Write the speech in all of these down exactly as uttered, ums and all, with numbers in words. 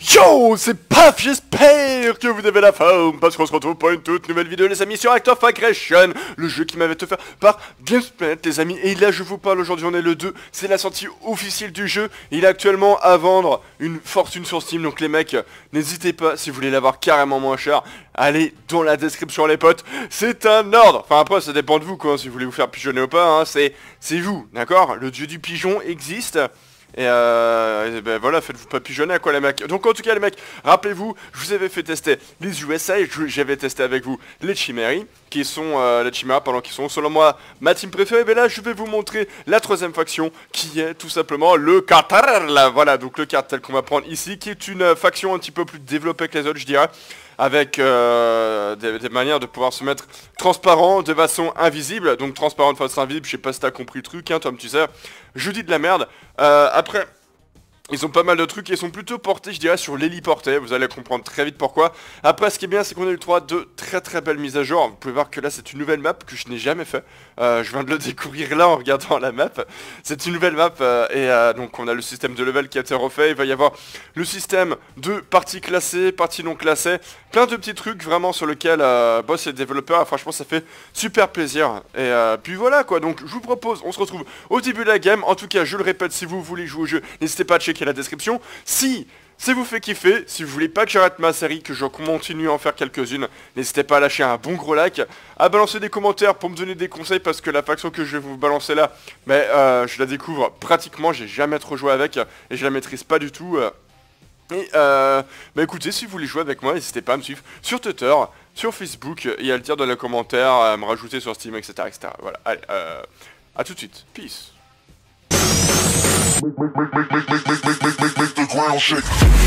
Yo, c'est Paf, j'espère que vous avez la forme, parce qu'on se retrouve pour une toute nouvelle vidéo les amis sur Act of Aggression, le jeu qui m'avait été fait par Gamesplat les amis, et là je vous parle aujourd'hui, on est le deux, c'est la sortie officielle du jeu, il est actuellement à vendre une fortune sur Steam, donc les mecs, n'hésitez pas, si vous voulez l'avoir carrément moins cher, allez dans la description les potes, c'est un ordre, enfin après ça dépend de vous quoi, si vous voulez vous faire pigeonner ou pas, hein, c'est vous, d'accord, le dieu du pigeon existe. Et euh, et ben voilà, faites-vous pas pigeonner quoi les mecs. Donc en tout cas les mecs, rappelez-vous, je vous avais fait tester les U S A, j'avais testé avec vous les Chimeries, qui sont euh, les Chimeras, pardon, qui sont selon moi ma team préférée. Mais là je vais vous montrer la troisième faction, qui est tout simplement le cartel, là, voilà, donc le cartel qu'on va prendre ici, qui est une euh, faction un petit peu plus développée que les autres je dirais. Avec euh, des, des manières de pouvoir se mettre transparent de façon invisible. Donc transparent de façon invisible, je sais pas si t'as compris le truc, hein Tom, tu sais. Je dis de la merde. Euh, après, ils ont pas mal de trucs et ils sont plutôt portés, je dirais, sur l'héliporté. Vous allez comprendre très vite pourquoi. Après, ce qui est bien, c'est qu'on a eu le droit de très très belles mises à jour. Vous pouvez voir que là, c'est une nouvelle map que je n'ai jamais fait. Euh, je viens de le découvrir là en regardant la map. C'est une nouvelle map euh, et euh, donc on a le système de level qui a été refait. Il va y avoir le système de parties classées, parties non classées. Plein de petits trucs vraiment sur lesquels euh, boss et développeurs. Ah, franchement, ça fait super plaisir. Et euh, puis voilà quoi. Donc je vous propose, on se retrouve au début de la game. En tout cas, je le répète, si vous voulez jouer au jeu, n'hésitez pas à checker la description. Si ça vous fait kiffer, si vous voulez pas que j'arrête ma série, que je continue à en faire quelques-unes, n'hésitez pas à lâcher un bon gros like, à balancer des commentaires pour me donner des conseils, parce que la faction que je vais vous balancer là, mais euh, je la découvre pratiquement, j'ai jamais trop joué avec, et je la maîtrise pas du tout. Euh, et euh, bah écoutez, si vous voulez jouer avec moi, n'hésitez pas à me suivre sur Twitter, sur Facebook, et à le dire dans les commentaires, à me rajouter sur Steam, et cetera et cetera. Voilà, allez, euh, à tout de suite, peace. Make, make, make, make, make, make, make, make, make, make the ground shake.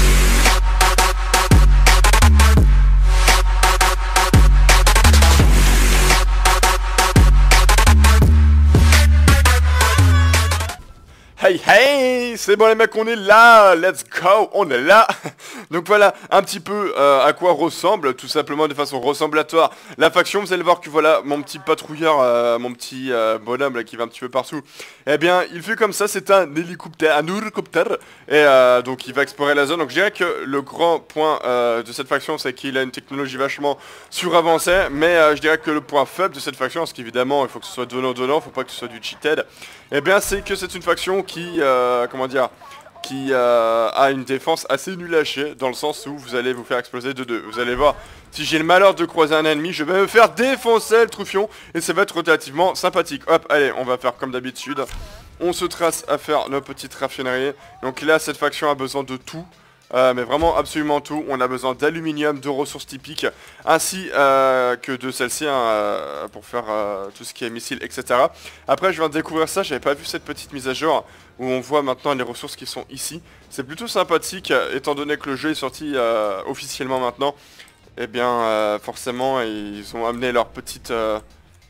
Hey hey, c'est bon les mecs, on est là, let's go, on est là. Donc voilà, un petit peu euh, à quoi ressemble, tout simplement de façon ressemblatoire, la faction. Vous allez voir que voilà, mon petit patrouilleur, euh, mon petit euh, bonhomme là qui va un petit peu partout. Eh bien, il fait comme ça, c'est un hélicoptère, un hélicoptère. Et euh, donc il va explorer la zone. Donc je dirais que le grand point euh, de cette faction, c'est qu'il a une technologie vachement suravancée. Mais euh, je dirais que le point faible de cette faction, parce qu'évidemment, il faut que ce soit donnant-donnant, faut pas que ce soit du cheated. Eh bien, c'est que c'est une faction qui, euh, comment dire, qui euh, a une défense assez nulle à chier, dans le sens où vous allez vous faire exploser de deux. Vous allez voir, si j'ai le malheur de croiser un ennemi, je vais me faire défoncer le troufion, et ça va être relativement sympathique. Hop, allez, on va faire comme d'habitude. On se trace à faire nos petites raffineries. Donc là, cette faction a besoin de tout. Euh, mais vraiment absolument tout. On a besoin d'aluminium, de ressources typiques, ainsi euh, que de celle-ci hein, euh, pour faire euh, tout ce qui est missiles, et cetera. Après, je viens de découvrir ça, j'avais pas vu cette petite mise à jour où on voit maintenant les ressources qui sont ici. C'est plutôt sympathique, étant donné que le jeu est sorti euh, officiellement maintenant. Et eh bien, euh, forcément, ils ont amené leur petite... Euh,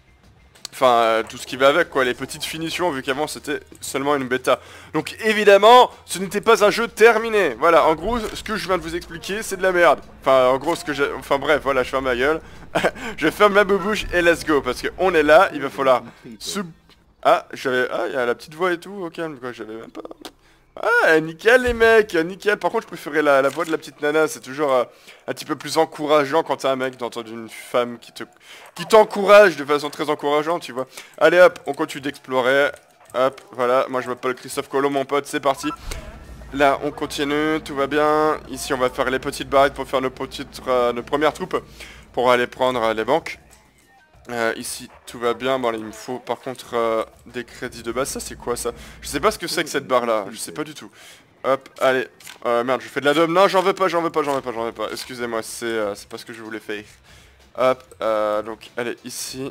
Enfin, euh, tout ce qui va avec, quoi, les petites finitions, vu qu'avant c'était seulement une bêta. Donc évidemment, ce n'était pas un jeu terminé. Voilà, en gros, ce que je viens de vous expliquer, c'est de la merde. Enfin, en gros, ce que j'ai... Enfin bref, voilà, je ferme ma gueule. Je ferme ma bouche et let's go, parce qu'on est là, il va falloir... Se... Ah, j'avais... Ah, il y a la petite voix et tout, au calme, quoi, j'avais même pas... Ah, nickel les mecs, nickel. Par contre, je préférais la, la voix de la petite nana. C'est toujours euh, un petit peu plus encourageant quand t'es un mec d'entendre une femme qui te qui t'encourage de façon très encourageante, tu vois. Allez hop, on continue d'explorer. Hop, voilà. Moi, je m'appelle Christophe Colomb, mon pote. C'est parti. Là, on continue, tout va bien. Ici, on va faire les petites barrettes pour faire nos petites, euh, nos premières troupes pour aller prendre euh, les banques. Euh, ici tout va bien, bon il me faut par contre euh, des crédits de base, ça c'est quoi ça? Je sais pas ce que c'est que cette barre là, je sais pas du tout. Hop, allez, euh, merde je fais de la dom, non j'en veux pas, j'en veux pas, j'en veux pas, j'en veux pas, excusez-moi, c'est euh, c'est pas ce que je voulais faire. Hop, euh, donc allez ici,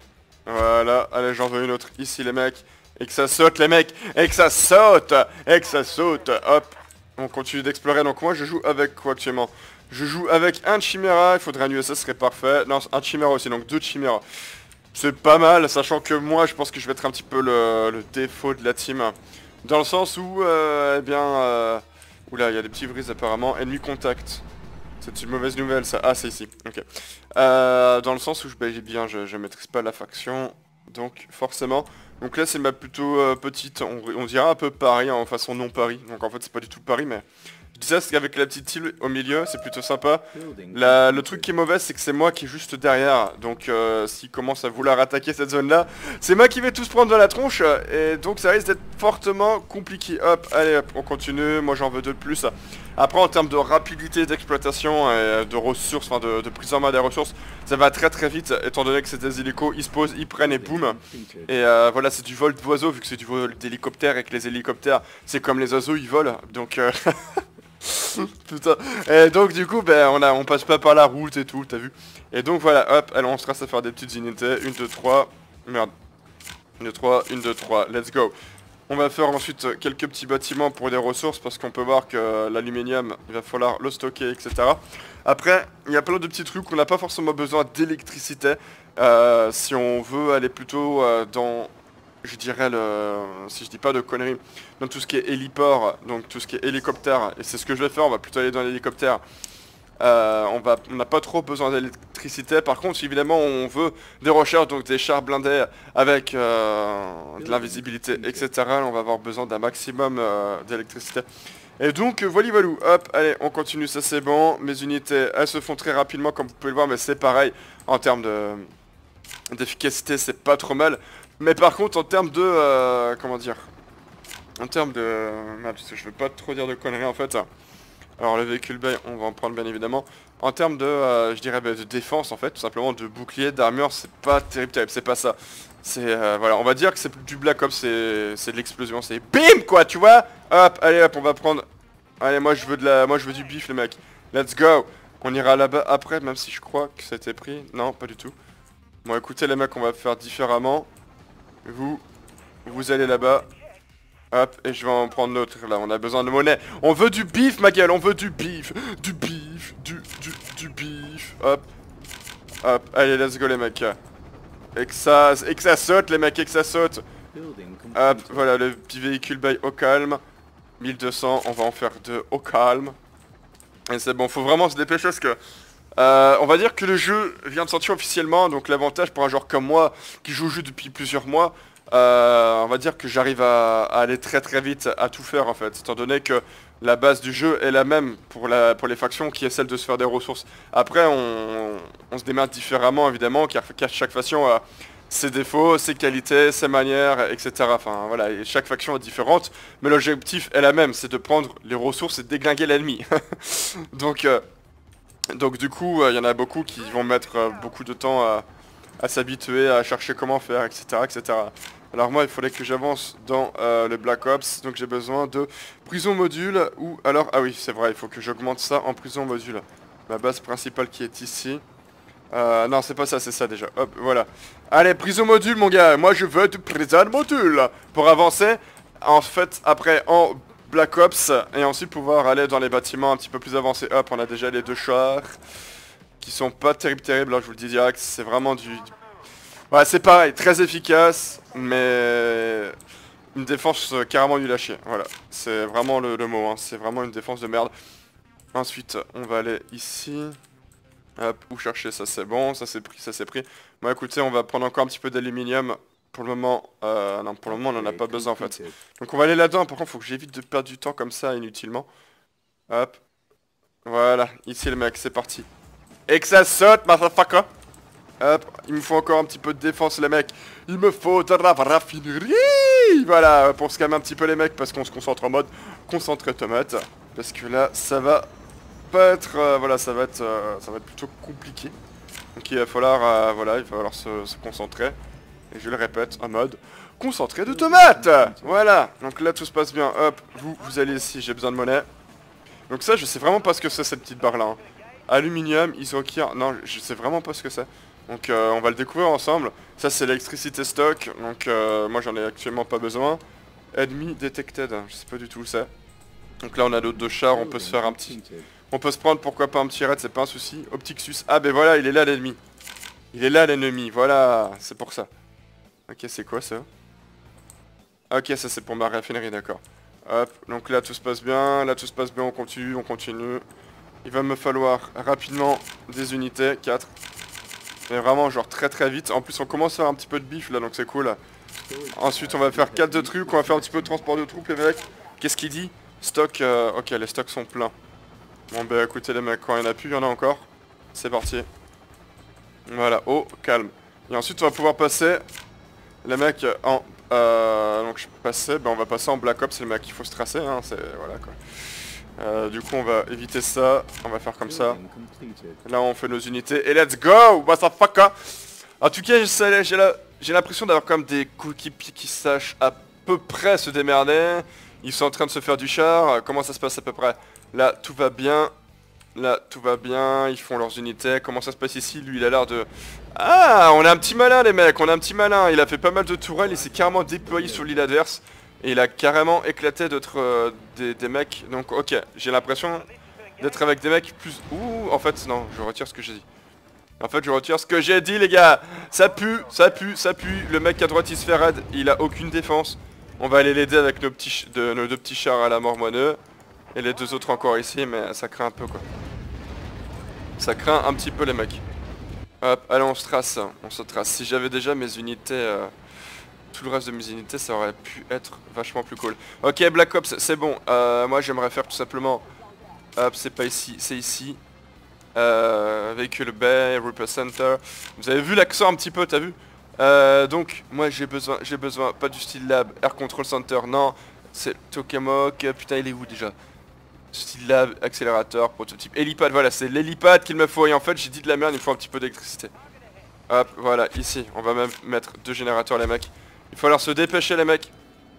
voilà, allez j'en veux une autre ici les mecs, et que ça saute les mecs, et que ça saute, et que ça saute, hop, on continue d'explorer, donc moi je joue avec quoi actuellement? Je joue avec un Chimera, il faudrait un U S A, ce serait parfait. Non, un Chimera aussi, donc deux Chimeras. C'est pas mal, sachant que moi, je pense que je vais être un petit peu le, le défaut de la team. Dans le sens où, euh, eh bien... Euh... Oula, il y a des petits brises apparemment. Ennemi contact. C'est une mauvaise nouvelle, ça. Ah, c'est ici. Ok. Euh, dans le sens où, bah, bien, je, je maîtrise pas la faction. Donc, forcément... Donc là, c'est ma plutôt euh, petite. On, on dirait un peu Paris, hein, en façon non Paris. Donc en fait, c'est pas du tout Paris, mais... Je dis ça parce qu'avec la petite île au milieu, c'est plutôt sympa. La, le truc qui est mauvais, c'est que c'est moi qui est juste derrière. Donc euh, s'ils commencent à vouloir attaquer cette zone-là, c'est moi qui vais tous prendre dans la tronche. Et donc ça risque d'être fortement compliqué. Hop, allez hop, on continue. Moi j'en veux deux de plus. Après en termes de rapidité d'exploitation et de ressources, enfin de, de prise en main des ressources, ça va très très vite. Étant donné que c'est des hélicos, ils se posent, ils prennent et boum. Et euh, voilà, c'est du vol d'oiseaux vu que c'est du vol d'hélicoptère et que les hélicoptères, c'est comme les oiseaux, ils volent. Donc... Euh putain. Et donc du coup ben on a on passe pas par la route et tout, t'as vu. Et donc voilà, hop, allez on se reste à faire des petites unités. Une, deux, trois. Merde. Une, deux, trois, une, deux, trois, let's go. On va faire ensuite quelques petits bâtiments pour des ressources parce qu'on peut voir que l'aluminium, il va falloir le stocker, et cetera. Après, il y a plein de petits trucs, on n'a pas forcément besoin d'électricité. Euh, si on veut aller plutôt euh, dans... je dirais le, si je dis pas de conneries, dans tout ce qui est héliport, donc tout ce qui est hélicoptère, et c'est ce que je vais faire, on va plutôt aller dans l'hélicoptère. Euh, on va, on n'a pas trop besoin d'électricité. Par contre, si évidemment on veut des recherches, donc des chars blindés avec euh, de l'invisibilité, et cetera, on va avoir besoin d'un maximum euh, d'électricité. Et donc voilà, voilà, hop, allez, on continue, ça c'est bon. Mes unités, elles se font très rapidement, comme vous pouvez le voir, mais c'est pareil en termes de d'efficacité, c'est pas trop mal. Mais par contre, en termes de... Euh, comment dire, en termes de... Merde, je veux pas trop dire de conneries en fait. Alors le véhicule bay, on va en prendre bien évidemment. En termes de, euh, je dirais, bah, de défense en fait, tout simplement de bouclier, d'armure, c'est pas terrible, terrible, c'est pas ça. C'est, euh, voilà, on va dire que c'est du Black Ops, c'est de l'explosion, c'est BIM quoi, tu vois. Hop, allez hop, on va prendre... Allez, moi je veux de la... moi je veux du bif les mecs. Let's go. On ira là-bas après, même si je crois que ça a été pris. Non, pas du tout. Bon écoutez les mecs, on va faire différemment. Vous, vous allez là-bas. Hop, et je vais en prendre l'autre là, on a besoin de monnaie. On veut du bif ma gueule, on veut du bif. Du bif, du, du, du bif. Hop, hop, allez let's go les mecs. Et que ça, et que ça saute les mecs, et que ça saute. Hop, voilà le petit véhicule by au calme. mille deux cents, on va en faire deux au calme. Et c'est bon, faut vraiment se dépêcher parce que... Euh, on va dire que le jeu vient de sortir officiellement, donc l'avantage pour un joueur comme moi, qui joue au jeu depuis plusieurs mois, euh, on va dire que j'arrive à, à aller très très vite, à tout faire en fait, étant donné que la base du jeu est la même pour, la, pour les factions, qui est celle de se faire des ressources. Après, on, on se démarre différemment évidemment, car, car chaque faction a ses défauts, ses qualités, ses manières, et cetera. Enfin voilà, et chaque faction est différente, mais l'objectif est la même, c'est de prendre les ressources et de déglinguer l'ennemi. donc... Euh, Donc du coup, il euh, y en a beaucoup qui vont mettre euh, beaucoup de temps à, à s'habituer, à chercher comment faire, et cetera, et cetera. Alors moi, il fallait que j'avance dans euh, le Black Ops, donc j'ai besoin de prison module, ou alors... Ah oui, c'est vrai, il faut que j'augmente ça en prison module. Ma base principale qui est ici. Euh, non, c'est pas ça, c'est ça déjà. Hop, voilà. Allez, prison module, mon gars, moi je veux du prison module pour avancer, en fait, après, en... Black Ops, et ensuite pouvoir aller dans les bâtiments un petit peu plus avancés. Hop, on a déjà les deux chars qui sont pas terribles terribles, là je vous le dis direct, c'est vraiment du... Ouais, c'est pareil, très efficace, mais une défense euh, carrément du lâcher, voilà. C'est vraiment le, le mot, hein. C'est vraiment une défense de merde. Ensuite, on va aller ici. Hop, où chercher, ça c'est bon, ça c'est pris, ça c'est pris. Bon écoutez, on va prendre encore un petit peu d'aluminium. Pour le moment, euh, non, pour le moment on n'en a pas besoin en fait. Donc on va aller là-dedans, par contre faut que j'évite de perdre du temps comme ça inutilement. Hop. Voilà, ici le mec, c'est parti. Et que ça saute, motherfucker. Hop, il me faut encore un petit peu de défense les mecs. Il me faut de la raffinerie. Voilà, pour se calmer un petit peu les mecs, parce qu'on se concentre en mode concentré tomate. Parce que là, ça va pas être, euh, voilà, ça va être, euh, ça va être plutôt compliqué. Donc il va falloir, euh, voilà, il va falloir se, se concentrer. Et je le répète, en mode concentré de tomates. Voilà, donc là tout se passe bien. Hop, vous, vous allez ici, j'ai besoin de monnaie. Donc ça, je sais vraiment pas ce que c'est cette petite barre là, hein. Aluminium, isokir, non, je sais vraiment pas ce que c'est. Donc euh, on va le découvrir ensemble. Ça c'est l'électricité stock, donc euh, moi j'en ai actuellement pas besoin. Enemy detected, je sais pas du tout où c'est. Donc là on a d'autres deux chars, on peut se faire un petit... On peut se prendre pourquoi pas un petit raid, c'est pas un souci. Optixus, ah ben voilà, il est là l'ennemi. Il est là l'ennemi, voilà, c'est pour ça. Ok, c'est quoi ça? Ok, ça c'est pour ma raffinerie, d'accord. Hop, donc là tout se passe bien, là tout se passe bien, on continue, on continue. Il va me falloir rapidement des unités, quatre. Mais vraiment genre très très vite. En plus on commence à faire un petit peu de bif là, donc c'est cool. Ensuite on va faire quatre de trucs, on va faire un petit peu de transport de troupes les mecs. Qu'est-ce qu'il dit? Stock, euh, ok, les stocks sont pleins. Bon bah écoutez les mecs, quand il n'y en a plus, il y en a encore. C'est parti. Voilà, oh, calme. Et ensuite on va pouvoir passer, les mecs, en... Euh, donc je passais, ben on va passer en Black Ops, les mecs, il faut se tracer, hein, c'est... Voilà quoi. Euh, du coup on va éviter ça, on va faire comme ça. Là on fait nos unités, et let's go, motherfucker. En tout cas j'ai l'impression d'avoir quand même des coéquipiers qui sachent à peu près se démerder. Ils sont en train de se faire du char, comment ça se passe à peu près? Là tout va bien, là tout va bien, ils font leurs unités. Comment ça se passe ici? Lui il a l'air de... Ah, on a un petit malin les mecs, on a un petit malin. Il a fait pas mal de tourelles, il s'est carrément déployé sur l'île adverse. Et il a carrément éclaté d'autres euh, des, des mecs. Donc ok, j'ai l'impression d'être avec des mecs plus... Ouh, en fait non, je retire ce que j'ai dit. En fait je retire ce que j'ai dit les gars. Ça pue, ça pue, ça pue. Le mec à droite il se fait raid, il a aucune défense. On va aller l'aider avec nos petits, de, nos deux petits chars à la mort moineux. Et les deux autres encore ici, mais ça craint un peu quoi. Ça craint un petit peu les mecs. Hop, allez on se trace, on se trace. Si j'avais déjà mes unités... Euh... Tout le reste de mes unités ça aurait pu être vachement plus cool. Ok Black Ops c'est bon, euh, moi j'aimerais faire tout simplement. Hop c'est pas ici, c'est ici. euh, Véhicule Bay, Reaper Center. Vous avez vu l'accent un petit peu, t'as vu? euh, Donc moi j'ai besoin, j'ai besoin, pas du Steel Lab, Air Control Center, non. C'est Tokamak, putain il est où déjà? Steel Lab, accélérateur, prototype, hélipad, voilà c'est l'hélipad qu'il me faut. Et en fait j'ai dit de la merde, il me faut un petit peu d'électricité. Hop voilà ici, on va même mettre deux générateurs les mecs. Il faut alors se dépêcher les mecs.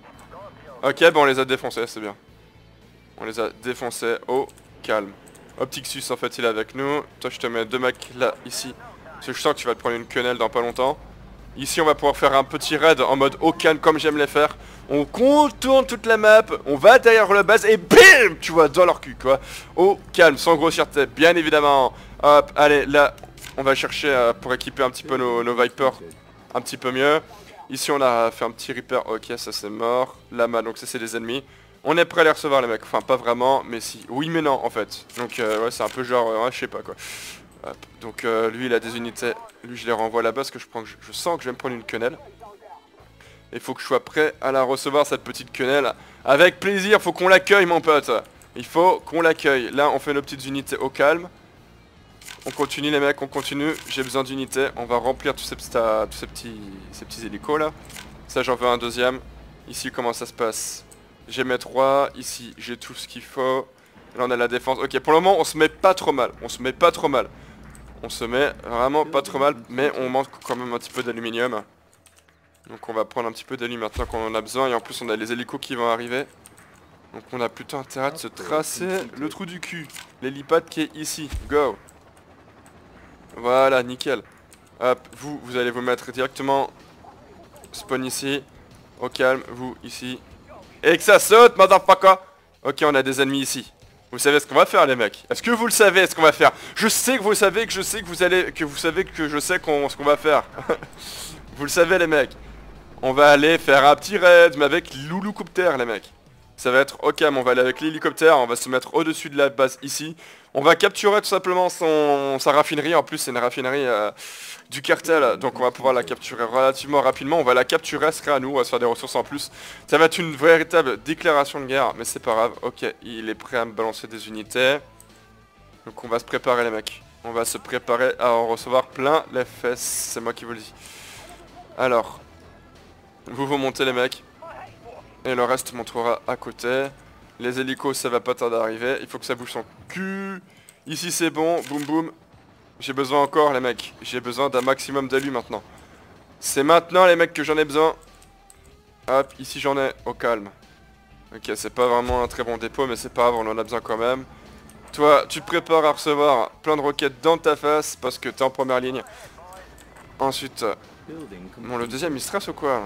Ok bon on les a défoncés, c'est bien. On les a défoncés, oh calme. Optixus en fait il est avec nous. Toi je te mets deux mecs là, ici. Parce que je sens que tu vas te prendre une quenelle dans pas longtemps. Ici on va pouvoir faire un petit raid en mode au calme comme j'aime les faire. On contourne toute la map, on va derrière la base et bim. Tu vois dans leur cul quoi. Au calme, sans grossièreté bien évidemment. Hop, allez là on va chercher euh, pour équiper un petit peu nos, nos Vipers un petit peu mieux. Ici on a fait un petit Reaper, ok ça c'est mort. Lama, donc ça c'est des ennemis. On est prêt à les recevoir les mecs, enfin pas vraiment, mais si. Oui mais non en fait. Donc euh, ouais c'est un peu genre, euh, ouais, je sais pas quoi. Hop. Donc euh, lui il a des unités, lui je les renvoie là-bas parce que je, prends, je, je sens que je vais me prendre une quenelle. Il faut que je sois prêt à la recevoir cette petite quenelle. Avec plaisir, faut qu'on l'accueille mon pote. Il faut qu'on l'accueille. Là on fait nos petites unités au calme. On continue les mecs, on continue, j'ai besoin d'unités, on va remplir tous ces, petits, tous ces petits ces petits hélicos là. Ça j'en veux un deuxième. Ici comment ça se passe? J'ai mes trois, ici j'ai tout ce qu'il faut. Là on a la défense, ok pour le moment on se met pas trop mal, on se met pas trop mal. On se met vraiment pas trop mal, mais on manque quand même un petit peu d'aluminium. Donc on va prendre un petit peu d'aluminium maintenant qu'on en a besoin, et en plus on a les hélicos qui vont arriver. Donc on a plutôt intérêt de se tracer le trou du cul. L'hélipad qui est ici, go. Voilà, nickel. Hop, vous, vous allez vous mettre directement spawn ici. Au calme, vous ici. Et que ça saute, motherfucker. Ok, on a des ennemis ici. Vous savez ce qu'on va faire les mecs? Est-ce que vous le savez ce qu'on va faire? Je sais que vous savez que je sais que vous allez... Que vous savez que je sais qu'on ce qu'on va faire. Vous le savez les mecs. On va aller faire un petit raid, mais avec l'Houloucoptère les mecs. Ça va être au calme, on va aller avec l'hélicoptère, on va se mettre au-dessus de la base ici. On va capturer tout simplement son, sa raffinerie, en plus c'est une raffinerie euh, du cartel, donc on va pouvoir la capturer relativement rapidement. On va la capturer, ce sera à nous, on va se faire des ressources en plus. Ça va être une véritable déclaration de guerre, mais c'est pas grave. Ok, il est prêt à me balancer des unités. Donc on va se préparer les mecs. On va se préparer à en recevoir plein les fesses, c'est moi qui vous le dis. Alors, vous vous montez les mecs. Et le reste montrera à côté. Les hélicos ça va pas tarder d'arriver. Il faut que ça bouge son cul. Ici c'est bon, boum boum. J'ai besoin encore les mecs. J'ai besoin d'un maximum d'alu maintenant. C'est maintenant les mecs que j'en ai besoin. Hop, ici j'en ai, au calme. Ok, c'est pas vraiment un très bon dépôt, mais c'est pas grave, on en a besoin quand même. Toi, tu te prépares à recevoir plein de roquettes dans ta face parce que t'es en première ligne. Ensuite... Bon, le deuxième il stresse ou quoi?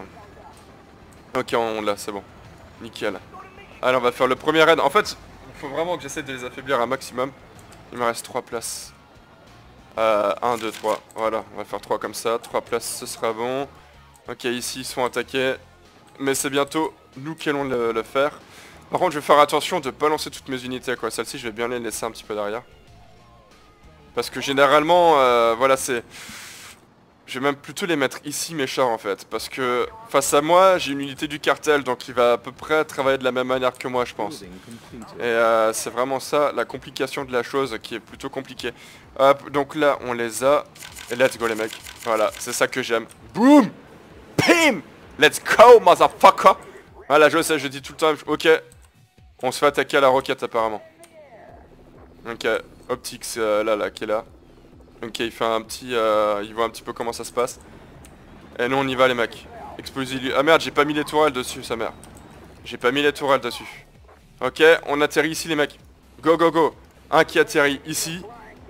Ok, on l'a, c'est bon. Nickel. Allez, on va faire le premier raid. En fait, il faut vraiment que j'essaie de les affaiblir un maximum. Il me reste trois places. Euh, un, deux, trois. Voilà, on va faire trois comme ça. trois places, ce sera bon. Ok, ici, ils sont attaqués. Mais c'est bientôt nous qui allons le, le faire. Par contre, je vais faire attention de pas lancer toutes mes unités, quoi. Celle-ci, je vais bien les laisser un petit peu derrière. Parce que généralement, euh, voilà, c'est... Je vais même plutôt les mettre ici mes chars en fait. Parce que face à moi j'ai une unité du cartel. Donc il va à peu près travailler de la même manière que moi je pense. Et euh, c'est vraiment ça la complication de la chose qui est plutôt compliquée. Hop, donc là on les a. Et let's go les mecs. Voilà, c'est ça que j'aime. Boom, Pim. Let's go motherfucker. Voilà, je sais, je dis tout le temps. Ok. On se fait attaquer à la roquette apparemment. Ok, Optics euh, là là qui est là. Ok, il fait un petit... Euh, il voit un petit peu comment ça se passe. Et nous on y va les mecs. Explosez-lui. Ah merde, j'ai pas mis les tourelles dessus, sa mère. J'ai pas mis les tourelles dessus. Ok, on atterrit ici les mecs. Go go go. Un qui atterrit ici.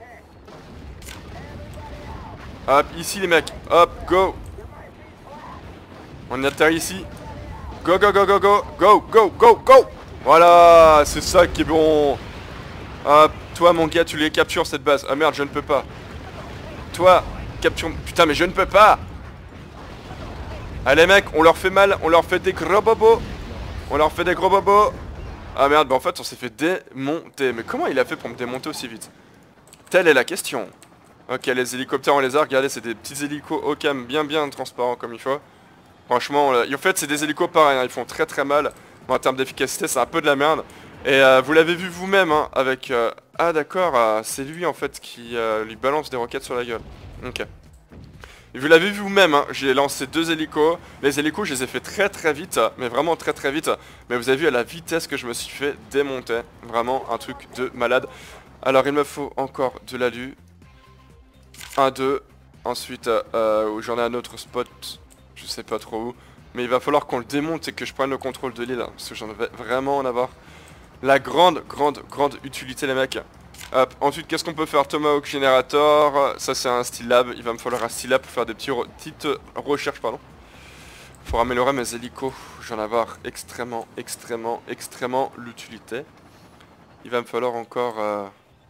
Hop, ici les mecs. Hop, go. On atterrit ici. Go go go go go. Go go go go. Voilà, c'est ça qui est bon. Hop, toi mon gars, tu les captures cette base. Ah merde, je ne peux pas. Toi, capture... Putain, mais je ne peux pas. Allez mec, on leur fait mal. On leur fait des gros bobos. On leur fait des gros bobos. Ah merde, bah en fait on s'est fait démonter. Mais comment il a fait pour me démonter aussi vite? Telle est la question. Ok, les hélicoptères on les a. Regardez, c'est des petits hélicos au cam bien bien transparents comme il faut. Franchement, là... en fait c'est des hélicos pareils, hein. Ils font très très mal. Bon, en termes d'efficacité c'est un peu de la merde. Et euh, vous l'avez vu vous-même hein, avec... Euh... Ah d'accord, euh, c'est lui en fait qui euh, lui balance des roquettes sur la gueule. Ok. Et vous l'avez vu vous-même, hein, j'ai lancé deux hélicos. Les hélicos je les ai fait très très vite, mais vraiment très très vite. Mais vous avez vu à la vitesse que je me suis fait démonter. Vraiment un truc de malade. Alors il me faut encore de l'alu. Un, deux. Ensuite euh, j'en ai un autre spot. Je sais pas trop où. Mais il va falloir qu'on le démonte et que je prenne le contrôle de l'île. Parce que j'en vais vraiment en avoir la grande, grande, grande utilité les mecs. Hop, ensuite qu'est-ce qu'on peut faire? Tomahawk Generator, ça c'est un steel lab, il va me falloir un steel lab pour faire des petits re petites recherches pardon. Pour améliorer mes hélicos, j'en ai avoir extrêmement, extrêmement, extrêmement l'utilité. Il va me falloir encore... Euh...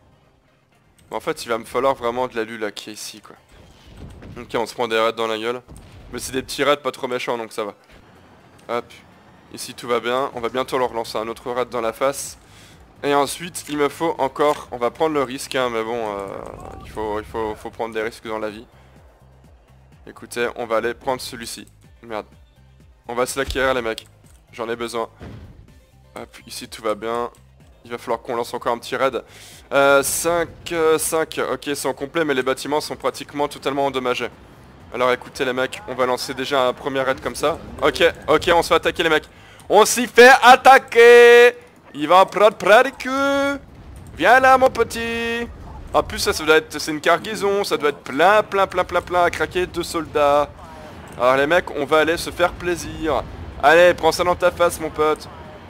En fait il va me falloir vraiment de l'alu là qui est ici quoi. Ok, on se prend des raids dans la gueule. Mais c'est des petits raids pas trop méchants donc ça va. Hop. Ici tout va bien, on va bientôt leur lancer un autre raid dans la face. Et ensuite il me faut encore, on va prendre le risque hein, mais bon euh, il, faut, il faut, faut prendre des risques dans la vie. Écoutez, on va aller prendre celui-ci. Merde. On va se l'acquérir les mecs, j'en ai besoin. Hop, ici tout va bien. Il va falloir qu'on lance encore un petit raid. euh, cinq, cinq, ok c'est en complet mais les bâtiments sont pratiquement totalement endommagés. Alors écoutez les mecs, on va lancer déjà un premier raid comme ça. Ok, ok on se fait attaquer les mecs. On s'y fait attaquer. Il va en prendre plein les culs. Viens là mon petit. En plus ça, ça doit être, c'est une cargaison. Ça doit être plein plein plein plein plein à craquer de soldats. Alors les mecs on va aller se faire plaisir. Allez prends ça dans ta face mon pote.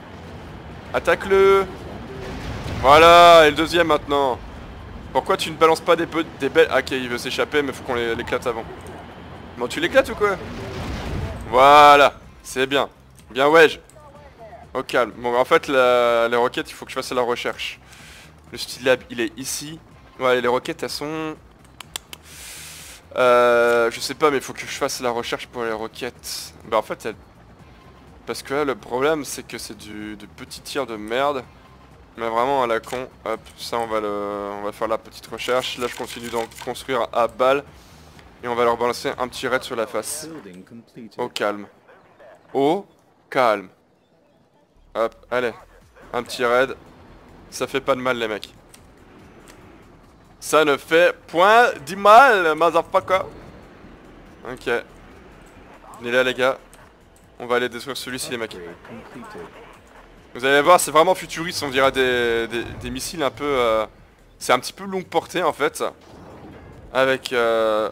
Attaque-le. Voilà, et le deuxième maintenant. Pourquoi tu ne balances pas des, des belles... Ah, ok il veut s'échapper mais faut qu'on l'éclate avant. Bon tu l'éclates ou quoi? Voilà, c'est bien. Bien ouais. Au calme. Bon en fait la, les roquettes il faut que je fasse la recherche. Le steel lab il est ici. Ouais les roquettes elles sont... Euh, je sais pas mais il faut que je fasse la recherche pour les roquettes. Bah en fait elles... Parce que là le problème c'est que c'est du, du petit tir de merde. Mais vraiment à la con. Hop ça on va le, on va faire la petite recherche. Là je continue d'en construire à balle. Et on va leur balancer un petit raid sur la face. Au calme. Au calme. Hop, allez. Un petit raid. Ça fait pas de mal les mecs. Ça ne fait point du mal, motherfucker. Ok. On est là les gars. On va aller détruire celui-ci les mecs. Vous allez voir, c'est vraiment futuriste, on dirait des, des, des missiles un peu... Euh, c'est un petit peu longue portée en fait. Avec... Euh,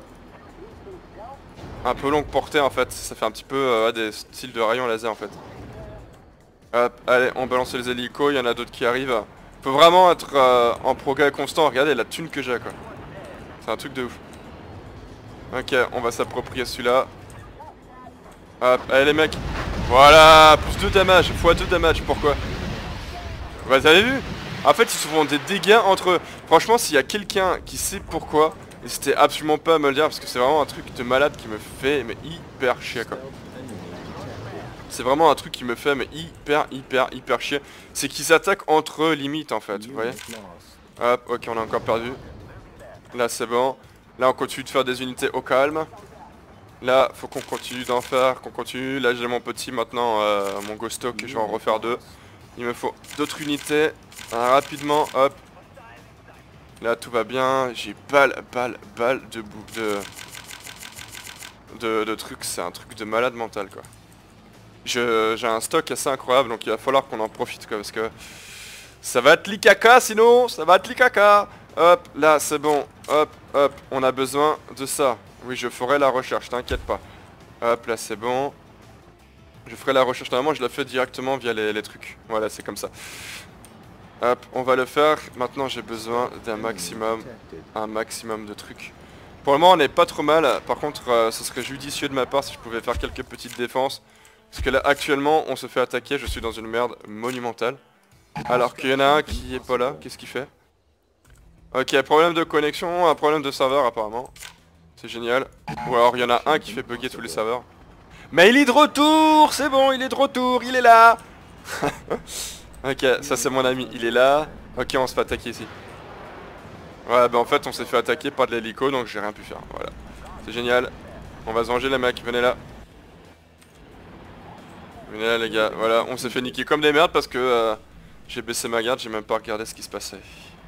un peu longue portée en fait, ça fait un petit peu euh, des styles de rayons laser en fait. Hop, allez, on balance les hélicos, il y en a d'autres qui arrivent. Faut vraiment être euh, en progrès constant, regardez la thune que j'ai quoi. C'est un truc de ouf. Ok, on va s'approprier celui-là. Hop, allez les mecs. Voilà, plus deux damage, fois deux damage, pourquoi? Vous avez vu? En fait ils se font des dégâts entre eux. Franchement s'il y a quelqu'un qui sait pourquoi, n'hésitez absolument pas à me le dire parce que c'est vraiment un truc de malade qui me fait mais hyper chier quoi. C'est vraiment un truc qui me fait mais hyper hyper hyper chier. C'est qu'ils s'attaquent entre eux limite en fait, vous voyez. Hop, ok on a encore perdu. Là c'est bon. Là on continue de faire des unités au calme. Là, faut qu'on continue d'en faire, qu'on continue. Là, j'ai mon petit maintenant, euh, mon Ghosto, que je vais en refaire deux. Il me faut d'autres unités. Ah, rapidement, hop. Là, tout va bien. J'ai balle, balle, balle de bout de... De, de trucs. C'est un truc de malade mental, quoi. J'ai un stock assez incroyable, donc il va falloir qu'on en profite, quoi, parce que... Ça va être l'ikaka, sinon, ça va être l'ikaka. Hop, là, c'est bon. Hop, hop, on a besoin de ça. Oui, je ferai la recherche, t'inquiète pas. Hop, là, c'est bon. Je ferai la recherche, normalement, je la fais directement via les, les trucs. Voilà, c'est comme ça. Hop, on va le faire. Maintenant, j'ai besoin d'un maximum, un maximum de trucs. Pour le moment, on n'est pas trop mal. Par contre, euh, ce serait judicieux de ma part si je pouvais faire quelques petites défenses. Parce que là, actuellement, on se fait attaquer. Je suis dans une merde monumentale. Alors qu'il y en a un qui est pas là. Qu'est-ce qu'il fait? Ok, problème de connexion, un problème de serveur apparemment. C'est génial. Ou alors il y en a un qui fait bugger tous les serveurs. Mais il est de retour. C'est bon, il est de retour, il est là. Ok, ça c'est mon ami, il est là. Ok, on se fait attaquer ici. Ouais, bah en fait on s'est fait attaquer par de l'hélico, donc j'ai rien pu faire. Voilà, c'est génial. On va se venger les mecs, venez là. Venez là les gars, voilà, on s'est fait niquer comme des merdes parce que euh, j'ai baissé ma garde, j'ai même pas regardé ce qui se passait.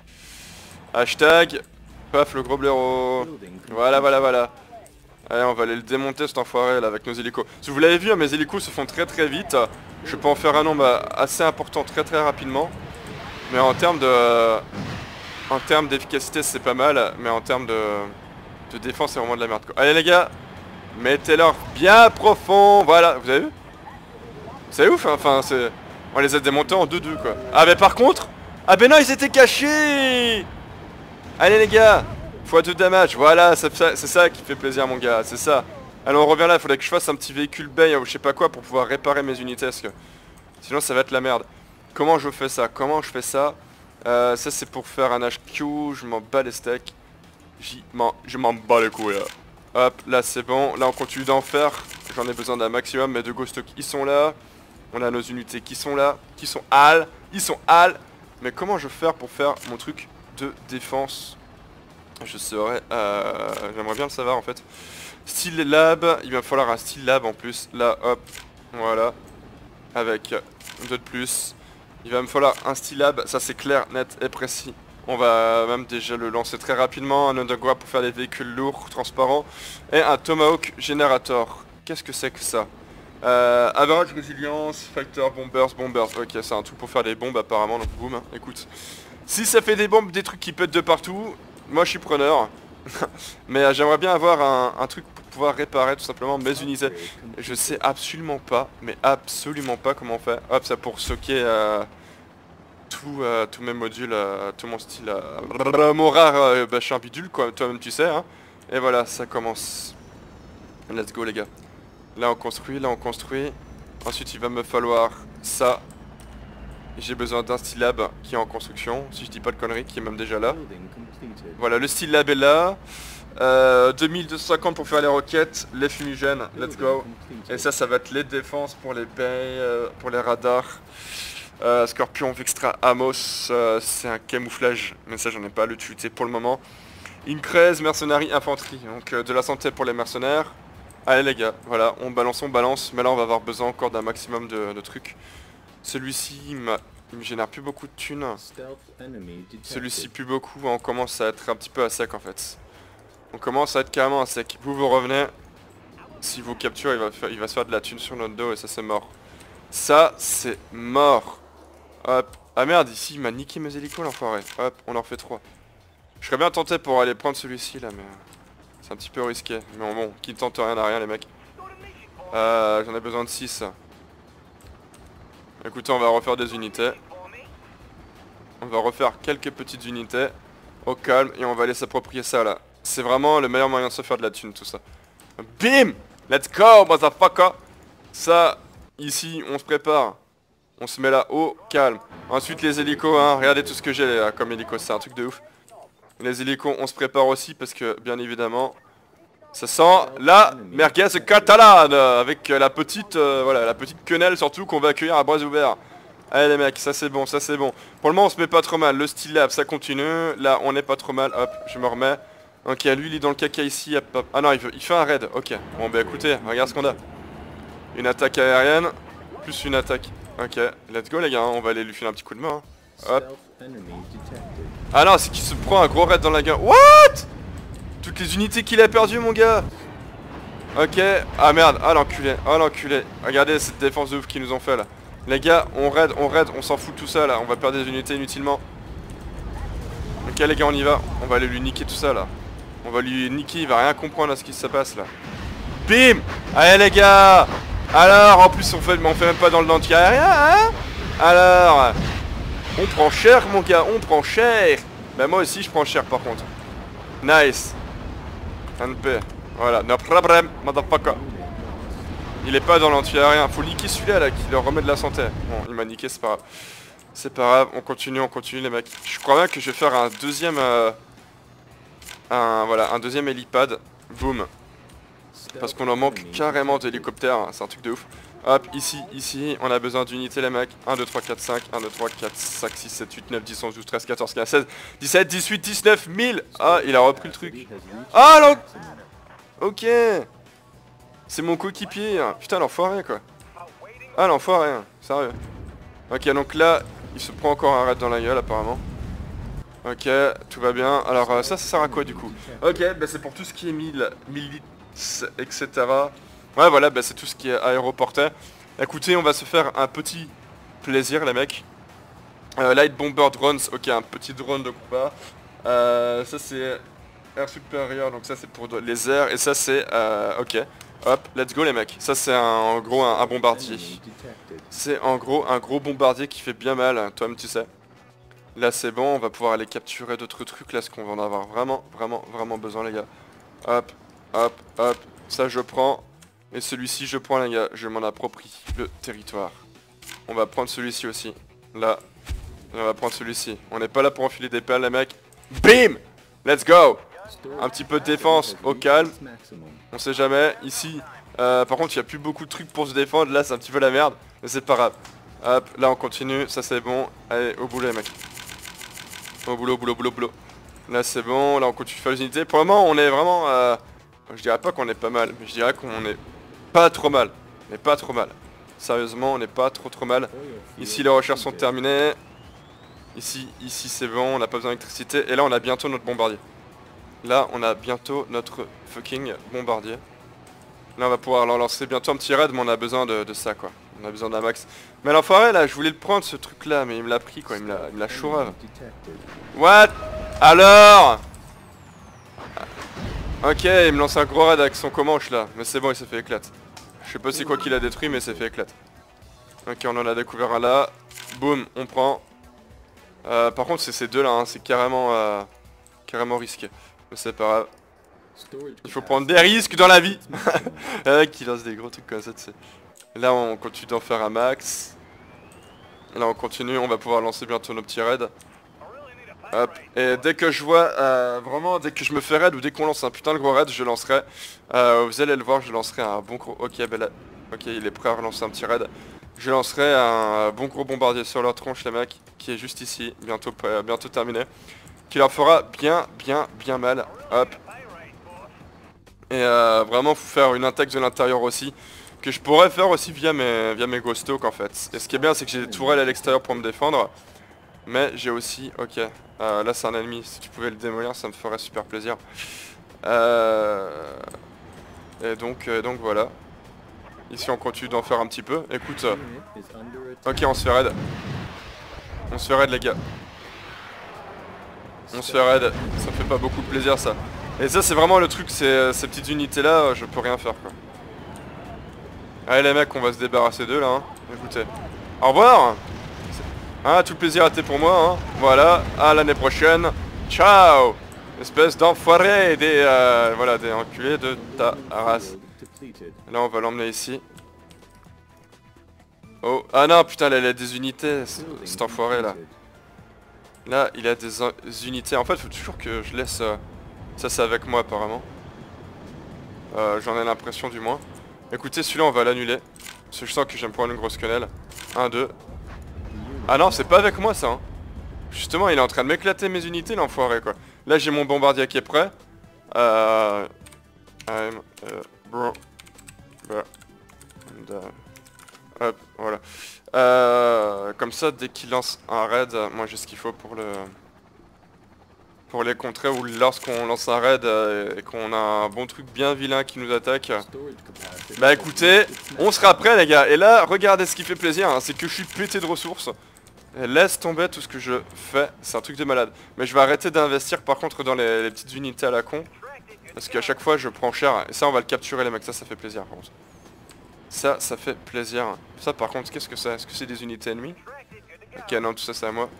Hashtag paf le gros blaireau. Voilà, voilà, voilà. Allez, on va aller le démonter cet enfoiré là avec nos hélicos. Si vous l'avez vu, hein, mes hélicos se font très très vite. Je peux en faire un nombre assez important très très rapidement. Mais en termes de... En termes d'efficacité c'est pas mal. Mais en termes de... de défense c'est vraiment de la merde quoi. Allez les gars, mettez-leur bien profond. Voilà, vous avez vu? C'est ouf, hein, enfin c'est... On les a démontés en deux deux quoi. Ah mais par contre... Ah ben non, ils étaient cachés. Allez les gars, fois deux damage, voilà, c'est ça, ça qui fait plaisir mon gars, c'est ça. Allez on revient là, il faudrait que je fasse un petit véhicule bay ou je sais pas quoi pour pouvoir réparer mes unités parce que sinon ça va être la merde. Comment je fais ça? Comment je fais ça? euh, Ça c'est pour faire un H Q, je m'en bats les steaks. J'y m'en... Je m'en bats les couilles là. Hop, là c'est bon, là on continue d'en faire. J'en ai besoin d'un maximum, mes deux ghosts ils sont là. On a nos unités qui sont là, qui sont hal, ils sont hal. Mais comment je vais faire pour faire mon truc de défense? Je saurais, euh, j'aimerais bien le savoir en fait. Style lab, il va falloir un style lab en plus. Là, hop, voilà. Avec deux de plus. Il va me falloir un style lab, ça c'est clair, net et précis. On va même déjà le lancer très rapidement. Un underground pour faire des véhicules lourds, transparents. Et un Tomahawk Generator. Qu'est-ce que c'est que ça? Euh, average résilience, factor, bombers, bombers. Ok, c'est un truc pour faire des bombes apparemment, donc boum, hein. Écoute. Si ça fait des bombes, des trucs qui pètent de partout, moi je suis preneur. Mais euh, j'aimerais bien avoir un, un truc pour pouvoir réparer tout simplement mes unités. Je sais absolument pas, mais absolument pas comment on fait. Hop, ça pour stocker euh, tout, euh, tous mes modules, euh, tout mon style. Euh, mon rare, euh, bah, je suis un bidule quoi, toi-même tu sais. Hein. Et voilà, ça commence. Let's go les gars. Là on construit, là on construit. Ensuite il va me falloir ça. J'ai besoin d'un style lab qui est en construction, si je dis pas de conneries, qui est même déjà là. Voilà, le style lab est là. euh, deux mille deux cent cinquante pour faire les roquettes, les fumigènes, let's go. Et ça, ça va être les défenses pour les bays, euh, pour les radars. euh, Scorpion, Vextra, Amos, euh, c'est un camouflage, mais ça j'en ai pas à l'utilité pour le moment. Increase, mercenaries, infanterie, donc euh, de la santé pour les mercenaires. Allez les gars, voilà, on balance, on balance, mais là on va avoir besoin encore d'un maximum de, de trucs. Celui-ci, il, il me génère plus beaucoup de thunes. Celui-ci plus beaucoup, on commence à être un petit peu à sec en fait. On commence à être carrément à sec. Vous, vous revenez. Si vous capturez, il va, faire, il va se faire de la thune sur notre dos et ça c'est mort. Ça c'est mort. Hop. Ah merde, ici il m'a niqué mes hélicos l'enfoiré. Hop, on en fait trois. Je serais bien tenté pour aller prendre celui-ci là, mais... C'est un petit peu risqué. Mais bon, qui ne tente rien à rien les mecs. Euh, J'en ai besoin de six. Écoutez, on va refaire des unités. On va refaire quelques petites unités au calme et on va aller s'approprier ça là. C'est vraiment le meilleur moyen de se faire de la thune tout ça. Bim! Let's go motherfucker! Ça, ici, on se prépare. On se met là au calme. Ensuite les hélicos, hein, regardez tout ce que j'ai là comme hélicos, c'est un truc de ouf. Les hélicos, on se prépare aussi parce que bien évidemment... Ça sent la merguez catalane avec la petite, euh, voilà, la petite quenelle surtout qu'on va accueillir à bras ouverts. Allez les mecs, ça c'est bon, ça c'est bon. Pour le moment on se met pas trop mal, le style lab ça continue. Là on est pas trop mal, hop, je me remets. Ok, lui il est dans le caca ici. Hop, hop. Ah non, il, veut, il fait un raid. Ok. Bon bah écoutez, regarde ce qu'on a. Une attaque aérienne, plus une attaque. Ok, let's go les gars, hein. On va aller lui filer un petit coup de main. Hein. Hop. Ah non, c'est qu'il se prend un gros raid dans la gueule. What? Toutes les unités qu'il a perdues mon gars. Ok, ah merde, ah l'enculé, ah l'enculé. Regardez cette défense de ouf qu'ils nous ont fait là. Les gars, on raid, on raid, on s'en fout de tout ça là. On va perdre des unités inutilement. Ok les gars, on y va. On va aller lui niquer tout ça là. On va lui niquer, il va rien comprendre à ce qui se passe là. Bim. Allez les gars. Alors, en plus on fait, on fait même pas dans le dentier aérien, hein. Alors, on prend cher mon gars, on prend cher. Bah moi aussi je prends cher par contre. Nice. N P. Voilà, no problem, motherfucker. Il est pas dans l'anti-aérien, faut niquer celui-là là, qui leur remet de la santé. Bon, il m'a niqué, c'est pas grave. C'est pas grave, on continue, on continue les mecs. Je crois bien que je vais faire un deuxième... Euh, un, voilà, un deuxième hélipad. Boom. Parce qu'on en manque carrément d'hélicoptères, hein, c'est un truc de ouf. Hop, ici, ici, on a besoin d'unités les mecs. un, deux, trois, quatre, cinq, un, deux, trois, quatre, cinq, six, sept, huit, neuf, dix, onze, douze, treize, quatorze, quinze, seize, dix-sept, dix-huit, dix-neuf, mille. Ah, il a repris le truc. Ah, non. Ok. C'est mon coéquipier. Putain, l'enfoiré quoi. Ah, l'enfoiré, hein. Sérieux. Ok, donc là, il se prend encore un raid dans la gueule apparemment. Ok, tout va bien. Alors euh, ça, ça sert à quoi du coup? Ok, bah c'est pour tout ce qui est mille, milices, et cetera. Ouais, voilà, bah c'est tout ce qui est aéroporté. Écoutez, on va se faire un petit plaisir les mecs. Euh, Light Bomber Drones, ok, un petit drone de combat. Euh, ça c'est air supérieur, donc ça c'est pour les airs. Et ça c'est, euh, ok, hop, let's go les mecs. Ça c'est en gros un, un bombardier. C'est en gros un gros bombardier qui fait bien mal, toi-même tu sais. Là c'est bon, on va pouvoir aller capturer d'autres trucs là, parce qu'on va en avoir vraiment, vraiment, vraiment besoin les gars. Hop, hop, hop, ça je prends. Et celui-ci je prends les gars, je m'en approprie le territoire. On va prendre celui-ci aussi. Là, on va prendre celui-ci. On n'est pas là pour enfiler des pelles les mecs. Bim. Let's go. Un petit peu de défense au calme. On sait jamais, ici... Euh, par contre il n'y a plus beaucoup de trucs pour se défendre, là c'est un petit peu la merde. Mais c'est pas grave. Hop, là on continue, ça c'est bon. Allez, au boulot les mecs. Au boulot, boulot, boulot, boulot. Là c'est bon, là on continue de faire les unités. Pour le moment on est vraiment... Euh... Je dirais pas qu'on est pas mal, mais je dirais qu'on est pas trop mal. On est pas trop mal. Sérieusement, on n'est pas trop trop mal. Ici les recherches sont terminées. Ici, ici c'est bon, on n'a pas besoin d'électricité. Et là on a bientôt notre bombardier. Là on a bientôt notre fucking bombardier. Là on va pouvoir leur lancer bientôt un petit raid, mais on a besoin de, de ça quoi. On a besoin d'un max. Mais l'enfoiré là, je voulais le prendre ce truc là, mais il me l'a pris quoi, il me l'a chourave. What? Alors? Ok, il me lance un gros raid avec son comanche là, mais c'est bon, il s'est fait éclate. Je sais pas c'est quoi qu'il a détruit, mais c'est fait éclate. Ok, on en a découvert un là. Boum, on prend. Euh, par contre, c'est ces deux là, hein, c'est carrément, euh, carrément risqué. Mais c'est pas grave. Il faut prendre des risques dans la vie. Un mec qui lance des gros trucs comme ça, tu sais. Là, on continue d'en faire un max. Là, on continue, on va pouvoir lancer bientôt nos petits raids. Hop, et dès que je vois, euh, vraiment, dès que je me fais raid ou dès qu'on lance un putain de gros raid, je lancerai, euh, vous allez le voir, je lancerai un bon gros, ok, ben là, ok, il est prêt à relancer un petit raid. Je lancerai un bon gros bombardier sur leur tronche, les mecs, qui est juste ici, bientôt, euh, bientôt terminé, qui leur fera bien, bien, bien mal, hop. Et euh, vraiment, faut faire une attaque de l'intérieur aussi, que je pourrais faire aussi via mes, via mes ghost talk en fait. Et ce qui est bien, c'est que j'ai des tourelles à l'extérieur pour me défendre. Mais j'ai aussi, ok, euh, là c'est un ennemi, si tu pouvais le démolir ça me ferait super plaisir. Euh, et donc, euh, donc voilà. Ici on continue d'en faire un petit peu, écoute. Euh, ok, on se fait raid. On se fait raid les gars. On se fait raid, ça me fait pas beaucoup plaisir ça. Et ça c'est vraiment le truc, ces, ces petites unités là, je peux rien faire quoi. Allez les mecs, on va se débarrasser d'eux là, hein. Écoutez. Au revoir. Hein, tout le plaisir a été pour moi, hein. Voilà, à l'année prochaine. Ciao. Espèce d'enfoiré des... Euh, voilà, des enculés de ta race. Là, on va l'emmener ici. Oh, ah non, putain, là, il a des unités, cet enfoiré, là. Là, il a des unités. En fait, il faut toujours que je laisse... Euh... Ça, c'est avec moi, apparemment. Euh, J'en ai l'impression, du moins. Écoutez, celui-là, on va l'annuler. Parce que je sens que j'aime prendre une grosse quenelle. un, deux... Ah non, c'est pas avec moi ça hein. Justement, il est en train de m'éclater mes unités l'enfoiré quoi. Là j'ai mon bombardier qui est prêt. Euh... I'm a bro... bro... And, uh, hop, voilà. Euh, comme ça, dès qu'il lance un raid, moi j'ai ce qu'il faut pour le... pour les contrer, ou lorsqu'on lance un raid euh, et qu'on a un bon truc bien vilain qui nous attaque. Bah écoutez, on sera prêt les gars. Et là, regardez ce qui fait plaisir, hein, c'est que je suis pété de ressources. Et laisse tomber tout ce que je fais, c'est un truc de malade. Mais je vais arrêter d'investir par contre dans les, les petites unités à la con. Parce qu'à chaque fois je prends cher. Et ça on va le capturer les mecs, ça ça fait plaisir par contre. Ça, ça fait plaisir. Ça par contre, qu'est-ce que c'est? Est-ce que c'est des unités ennemies? Ok, non, tout ça c'est à moi.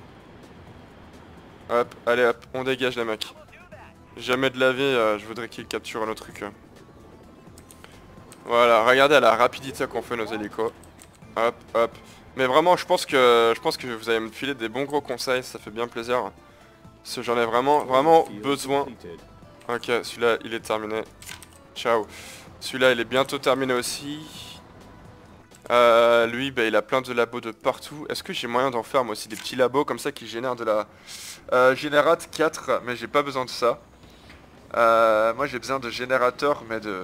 Hop, allez hop, on dégage les mecs. Jamais de la vie, euh, je voudrais qu'ils capturent nos trucs. Hein. Voilà, regardez à la rapidité qu'on fait nos hélicos. Hop, hop. Mais vraiment, je pense que je pense que vous allez me filer des bons gros conseils, ça fait bien plaisir. Parce que j'en ai vraiment, vraiment besoin. Ok, celui-là, il est terminé. Ciao. Celui-là, il est bientôt terminé aussi. Euh, lui, bah, il a plein de labos de partout. Est-ce que j'ai moyen d'en faire moi aussi des petits labos comme ça qui génèrent de la... Euh, générate quatre, mais j'ai pas besoin de ça. Euh, moi j'ai besoin de générateurs, mais de...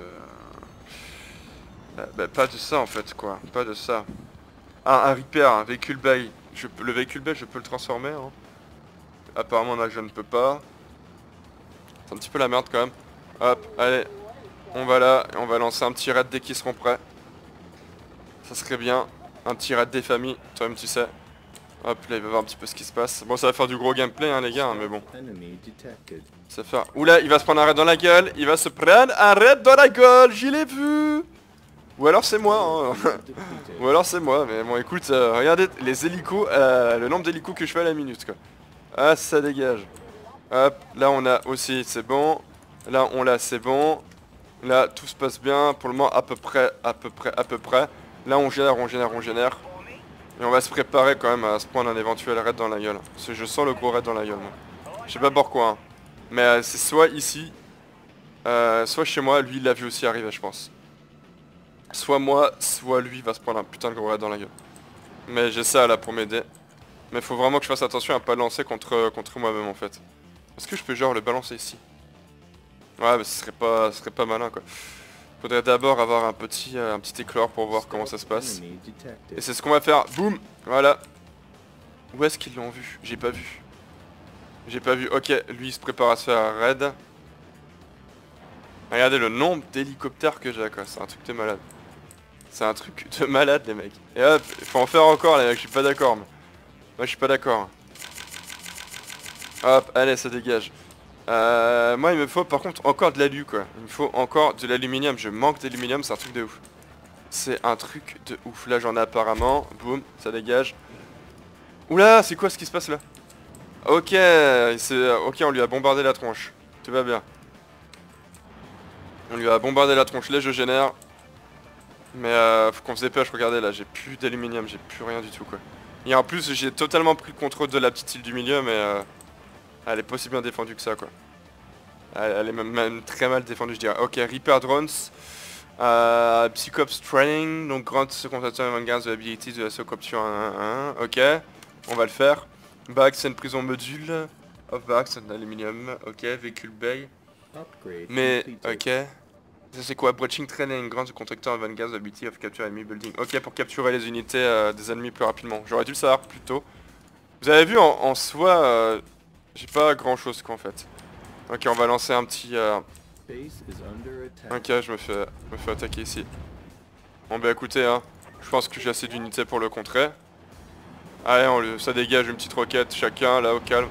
Bah, bah, pas de ça en fait, quoi. Pas de ça. Ah, un repair, un véhicule bay. Je peux... Le véhicule bay, je peux le transformer. Hein. Apparemment là, je ne peux pas. C'est un petit peu la merde quand même. Hop, allez. On va là, et on va lancer un petit raid dès qu'ils seront prêts. Ça serait bien. Un petit raid des familles, toi-même tu sais. Hop, là il va voir un petit peu ce qui se passe. Bon, ça va faire du gros gameplay hein les gars, hein, mais bon. Ça va faire... Oula, il va se prendre un raid dans la gueule. Il va se prendre un raid dans la gueule, je l'ai vu. Ou alors c'est moi, hein. Ou alors c'est moi, mais bon écoute, euh, regardez les hélicos, euh, le nombre d'hélicos que je fais à la minute quoi. Ah, ça dégage. Hop, là on a aussi, c'est bon. Là on l'a, c'est bon. Là tout se passe bien, pour le moment à peu près, à peu près, à peu près. Là on génère, on génère, on génère. Et on va se préparer quand même à se prendre un éventuel raid dans la gueule. Parce que je sens le gros raid dans la gueule moi. Je sais pas pourquoi hein. Mais euh, c'est soit ici, euh, soit chez moi, lui il l'a vu aussi arriver je pense. Soit moi, soit lui va se prendre un putain de gros raid dans la gueule. Mais j'ai ça là pour m'aider. Mais faut vraiment que je fasse attention à pas le lancer contre, contre moi-même en fait. Est-ce que je peux genre le balancer ici? Ouais mais ce serait pas, ce serait pas malin quoi. Faudrait d'abord avoir un petit, euh, un petit éclair pour voir comment ça se passe. Et c'est ce qu'on va faire. Boum. Voilà. Où est-ce qu'ils l'ont vu? J'ai pas vu. J'ai pas vu. Ok, lui il se prépare à se faire un raid. Regardez le nombre d'hélicoptères que j'ai quoi. C'est un truc de malade. C'est un truc de malade les mecs. Et hop, il faut en faire encore les mecs. Je suis pas d'accord. Mais... Moi je suis pas d'accord. Hop, allez ça dégage. Euh, moi il me faut par contre encore de l'alu quoi. Il me faut encore de l'aluminium. Je manque d'aluminium, c'est un truc de ouf. C'est un truc de ouf. Là j'en ai apparemment. Boum, ça dégage. Oula, c'est quoi ce qui se passe là? Ok, ok, on lui a bombardé la tronche. Tout va bien. On lui a bombardé la tronche. Là je génère. Mais euh, faut qu'on se dépêche, regardez là, j'ai plus d'aluminium, j'ai plus rien du tout quoi. Et en plus j'ai totalement pris le contrôle de la petite île du milieu mais euh, elle est pas si bien défendue que ça quoi. Elle, elle est même, même très mal défendue je dirais. Ok, Repair Drones, euh, Psychops Training, donc grant ce constateur avant-garde de l'ability de la Socoption un un un, ok, on va le faire. Bags, c'est une prison module, off bags, c'est de l'aluminium, ok, véhicule bay. Mais, ok. Ça c'est quoi? Breaching Training, grand constructeur avant-garde de l'ability of capture enemy building. Ok, pour capturer les unités euh, des ennemis plus rapidement. J'aurais dû le savoir plus tôt. Vous avez vu en, en soi, euh, j'ai pas grand chose quoi en fait. Ok, on va lancer un petit... Euh... Ok, je me fais, me fais attaquer ici. Bon bah écoutez, hein, je pense que j'ai assez d'unités pour le contrer. Allez, on le, ça dégage une petite roquette chacun, là au calme.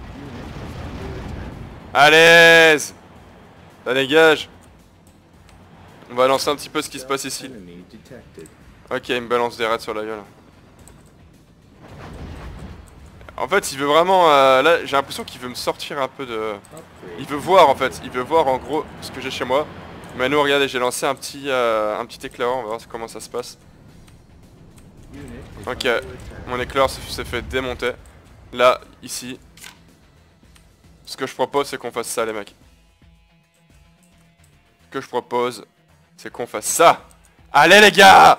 Allez, ça dégage. On va lancer un petit peu ce qui se passe ici. Ok, il me balance des raids sur la gueule. En fait, il veut vraiment... Euh, là, j'ai l'impression qu'il veut me sortir un peu de... Il veut voir, en fait. Il veut voir, en gros, ce que j'ai chez moi. Mais nous, regardez, j'ai lancé un petit, euh, un petit éclaireur. On va voir comment ça se passe. Ok. Mon éclaireur s'est fait démonter. Là, ici. Ce que je propose, c'est qu'on fasse ça, les mecs. Ce que je propose, c'est qu'on fasse ça. Allez, les gars!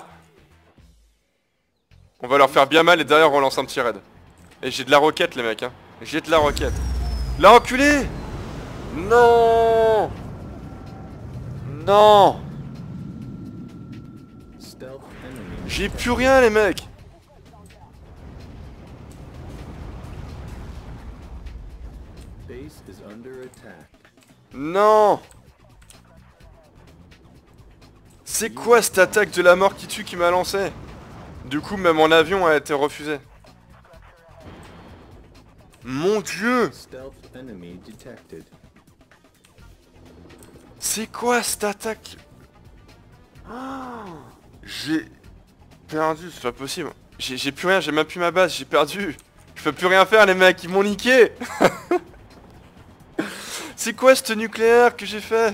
On va leur faire bien mal et derrière, on lance un petit raid. Et j'ai de la roquette les mecs hein. J'ai de la roquette. Là enculé. Non. Non. J'ai plus rien les mecs. Non. C'est quoi cette attaque de la mort qui tue qui m'a lancé? Du coup même mon avion a été refusé. Mon dieu. C'est quoi cette attaque? Oh, j'ai perdu, c'est pas possible. J'ai plus rien, j'ai même plus ma base, j'ai perdu. Je peux plus rien faire les mecs, ils m'ont niqué. C'est quoi ce nucléaire que j'ai fait?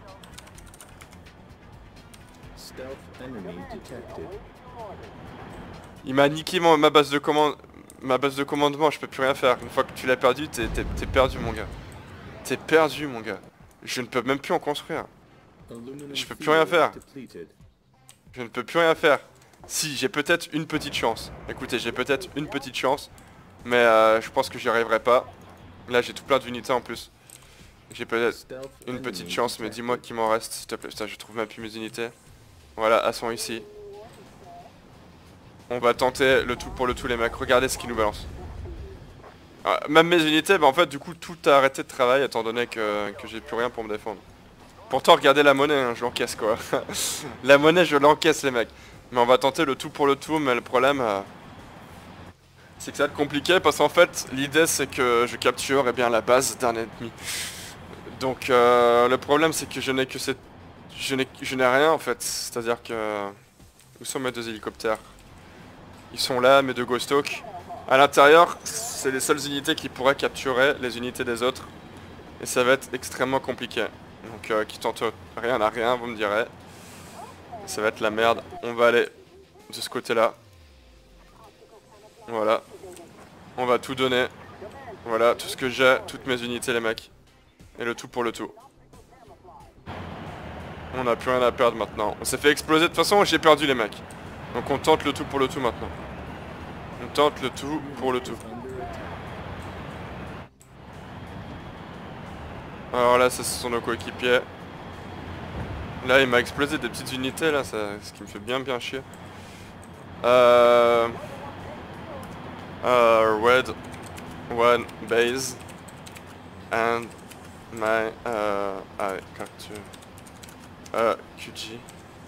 Il m'a niqué mon, ma base de commande, ma base de commandement, je peux plus rien faire. Une fois que tu l'as perdu, t'es perdu mon gars. T'es perdu mon gars. Je ne peux même plus en construire. Je peux plus rien faire. Je ne peux plus rien faire. Si, j'ai peut-être une petite chance. Écoutez, j'ai peut-être une petite chance. Mais euh, je pense que j'y arriverai pas. Là, j'ai tout plein d'unités en plus. J'ai peut-être une petite chance, mais dis-moi qu'il m'en reste, s'il te plaît. Putain, je trouve même plus mes unités. Voilà, elles sont ici. On va tenter le tout pour le tout, les mecs. Regardez ce qu'ils nous balancent. Ah, même mes unités, bah en fait, du coup, tout a arrêté de travail, étant donné que, que j'ai plus rien pour me défendre. Pourtant, regardez la monnaie, hein, je l'encaisse, quoi. La monnaie, je l'encaisse, les mecs. Mais on va tenter le tout pour le tout, mais le problème... Euh, c'est que ça va être compliqué, parce qu'en fait, l'idée, c'est que je capture eh bien, la base d'un ennemi. Donc, euh, le problème, c'est que je n'ai que cette... Je n'ai rien, en fait. C'est-à-dire que... Où sont mes deux hélicoptères? Ils sont là, mes deux Ghost Hawk. À l'intérieur, c'est les seules unités qui pourraient capturer les unités des autres. Et ça va être extrêmement compliqué. Donc euh, qui tente rien à rien, vous me direz. Ça va être la merde. On va aller de ce côté-là. Voilà. On va tout donner. Voilà, tout ce que j'ai, toutes mes unités les mecs. Et le tout pour le tout. On n'a plus rien à perdre maintenant. On s'est fait exploser, de toute façon j'ai perdu les mecs. Donc on tente le tout pour le tout maintenant. On tente le tout pour le tout. Alors là, ça ce sont nos coéquipiers. Là, il m'a explosé des petites unités là, ça, ce qui me fait bien bien chier. Euh... Uh, red one base and my uh, ah, capture uh, Q G.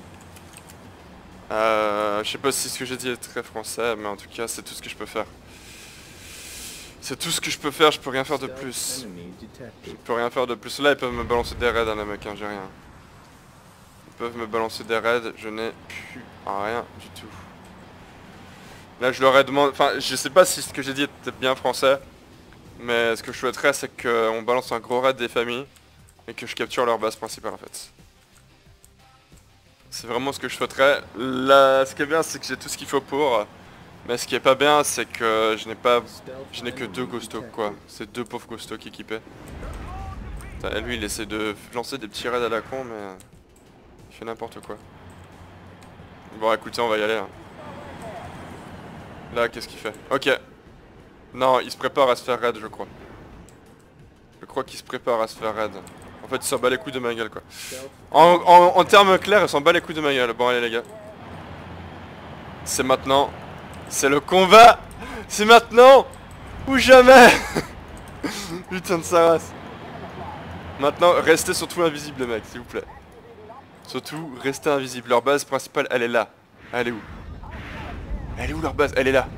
Euh, je sais pas si ce que j'ai dit est très français, mais en tout cas c'est tout ce que je peux faire. C'est tout ce que je peux faire, je peux rien faire de plus. Je peux rien faire de plus. Là ils peuvent me balancer des raids, hein, les mecs, hein, j'ai rien. Ils peuvent me balancer des raids, je n'ai plus rien du tout. Là je leur ai demandé, enfin je sais pas si ce que j'ai dit était bien français, mais ce que je souhaiterais c'est qu'on balance un gros raid des familles et que je capture leur base principale en fait. C'est vraiment ce que je souhaiterais. Là, ce qui est bien, c'est que j'ai tout ce qu'il faut pour. Mais ce qui est pas bien, c'est que je n'ai pas... Je n'ai que deux Ghost Hawk, quoi. C'est deux pauvres Ghost Hawk équipés. Putain, et lui, il essaie de lancer des petits raids à la con, mais... Il fait n'importe quoi. Bon, écoutez, on va y aller. Hein. Là, qu'est-ce qu'il fait? Ok. Non, il se prépare à se faire raid, je crois. Je crois qu'il se prépare à se faire raid. En fait, il s'en bat les couilles de ma gueule, quoi. En, en, en termes clairs, il s'en bat les couilles de ma gueule. Bon, allez, les gars. C'est maintenant. C'est le combat. C'est maintenant ou jamais. Putain de sa race. Maintenant, restez surtout invisible, les mecs, s'il vous plaît. Surtout, restez invisible. Leur base principale, elle est là. Elle est où? Elle est où leur base? Elle est là.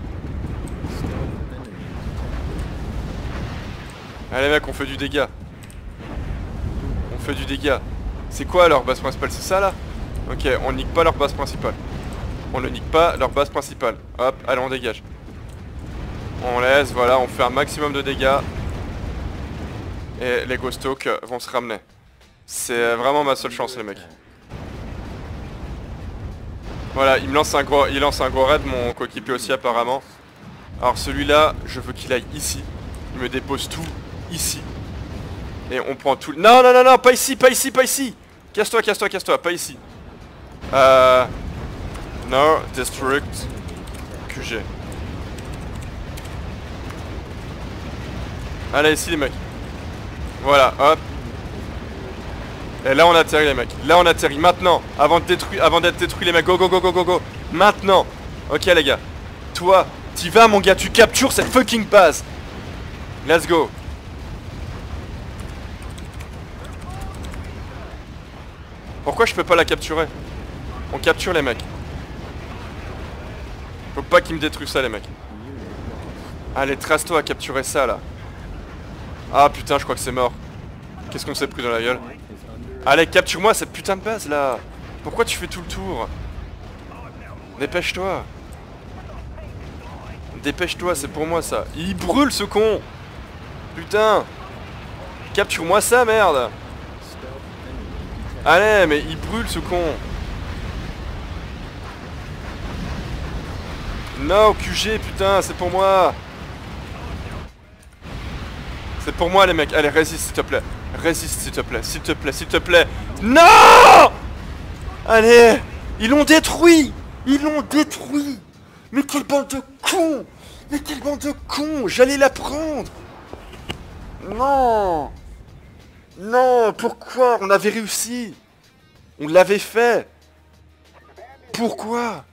Allez, mec, on fait du dégât. On fait du dégât. C'est quoi leur base principale? C'est ça là? Ok, on nique pas leur base principale. On ne nique pas leur base principale. Hop, allez, on dégage. On laisse, voilà, on fait un maximum de dégâts. Et les Ghost Hawk vont se ramener. C'est vraiment ma seule chance, les mecs. Voilà, il me lance un gros, il lance un gros raid, mon coéquipier aussi apparemment. Alors celui-là, je veux qu'il aille ici. Il me dépose tout ici. Et on prend tout... Non, non, non, non, pas ici, pas ici, pas ici. Casse-toi, casse-toi, casse-toi, pas ici. Euh... No, Destruct Q G. Allez, ici les mecs. Voilà, hop. Et là on atterrit les mecs, là on atterrit maintenant, avant de détruire, avant d'être détruit les mecs, go go go go go go go, maintenant. Ok les gars, toi, t'y vas mon gars, tu captures cette fucking base. Let's go. Pourquoi je peux pas la capturer? On capture les mecs. Faut pas qu'ils me détruisent ça les mecs. Allez, trace-toi à capturer ça là. Ah putain, je crois que c'est mort. Qu'est-ce qu'on s'est pris dans la gueule? Allez, capture-moi cette putain de base là. Pourquoi tu fais tout le tour? Dépêche-toi. Dépêche-toi, c'est pour moi ça. Il brûle ce con. Putain. Capture-moi ça, merde. Allez, mais il brûle ce con. Non, Q G, putain, c'est pour moi. C'est pour moi les mecs. Allez, résiste s'il te plaît. Résiste s'il te plaît, s'il te plaît, s'il te plaît. Non! Allez! Ils l'ont détruit! Ils l'ont détruit! Mais quelle bande de cons! Mais quelle bande de cons! J'allais la prendre! Non! Non! Pourquoi? On avait réussi! On l'avait fait! Pourquoi?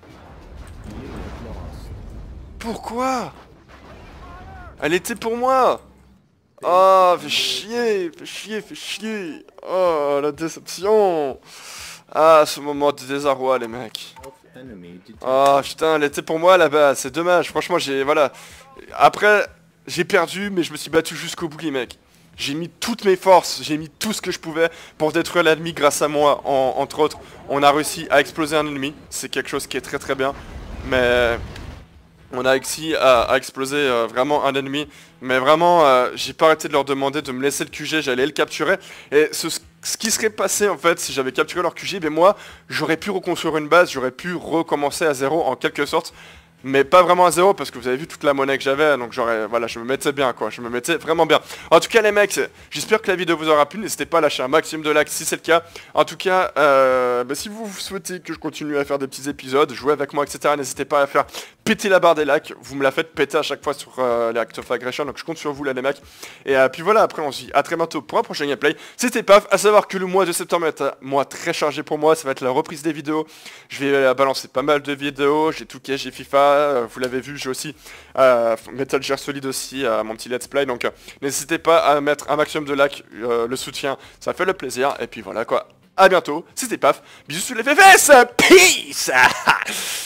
Pourquoi? Elle était pour moi! Oh, fais chier, fais chier, fais chier. Oh, la déception. Ah, ce moment de désarroi, les mecs. Oh, putain, elle était pour moi là-bas, c'est dommage. Franchement, j'ai, voilà. Après, j'ai perdu, mais je me suis battu jusqu'au bout, les mecs. J'ai mis toutes mes forces, j'ai mis tout ce que je pouvais pour détruire l'ennemi grâce à moi, en, entre autres. On a réussi à exploser un ennemi, c'est quelque chose qui est très très bien. Mais... on a réussi à, à exploser euh, vraiment un ennemi. Mais vraiment, euh, j'ai pas arrêté de leur demander de me laisser le Q G, j'allais le capturer. Et ce, ce qui serait passé en fait, si j'avais capturé leur Q G, ben moi, j'aurais pu reconstruire une base, j'aurais pu recommencer à zéro en quelque sorte. Mais pas vraiment à zéro parce que vous avez vu toute la monnaie que j'avais, donc j'aurais, voilà, je me mettais bien quoi, je me mettais vraiment bien. En tout cas les mecs, j'espère que la vidéo vous aura plu, n'hésitez pas à lâcher un maximum de likes si c'est le cas. En tout cas, euh, bah, si vous souhaitez que je continue à faire des petits épisodes, jouer avec moi, et cetera, n'hésitez pas à faire péter la barre des likes, vous me la faites péter à chaque fois sur euh, les Act of Aggression, donc je compte sur vous là les mecs. Et euh, puis voilà, après on se dit à très bientôt pour un prochain gameplay. C'était Paf, à savoir que le mois de septembre est un mois très chargé pour moi, ça va être la reprise des vidéos. Je vais euh, balancer pas mal de vidéos, j'ai tout j'ai FIFA, euh, vous l'avez vu, j'ai aussi euh, Metal Gear Solid aussi, euh, mon petit let's play, donc euh, n'hésitez pas à mettre un maximum de likes, euh, le soutien, ça fait le plaisir, et puis voilà quoi. À bientôt, c'était Paf, bisous sur les fesses, peace.